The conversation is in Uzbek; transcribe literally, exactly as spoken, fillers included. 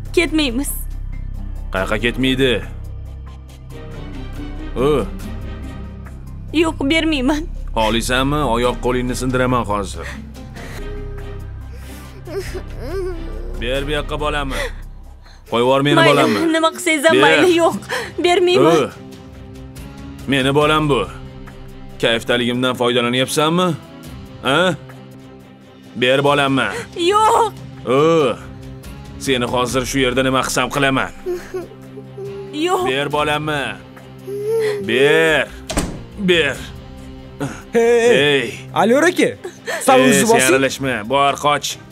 Ketmaymiz. Qayerga ketmaydi? O. Yo'q, bermayman. Xohlaysanmi? Oyoq qo'lingni sindiraman hozir. Ber bu yoqqa bolamni. Qo'yib yubor meni bolamni. Nima qilsangiz ham mayli, yo'q. Bermayman. Meni bolam bu. Kayfdaligimdan foydalanyapsanmi? Ha? Ber bolamni. Yo'q. O. Seni hozir shu yerda nima qilsam qilaman. Yo'q. Ber bolamni. Ber. Ber. Hey. Hey. Alyor aka. Savuzni bosing. Aralashma. Bor, qoch.